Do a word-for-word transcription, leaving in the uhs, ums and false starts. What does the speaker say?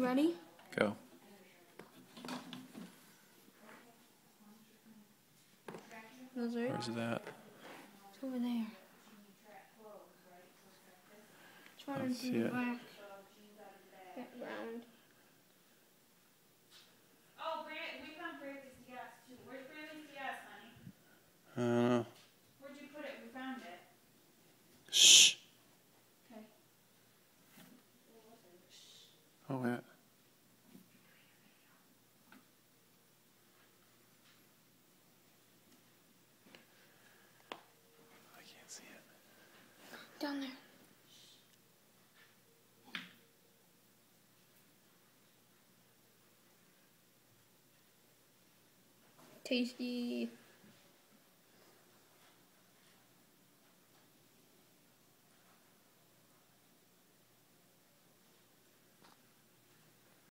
ready? Go. Those are Where's that? It's over there. Try to see do it. black background. Oh, Brand, we found Brandy's gas too. Where's Brandy's gas, honey? I don't know. Where'd you put it? We found it. Shh. Okay. Oh, yeah. I can't see it. Down there. Tasty.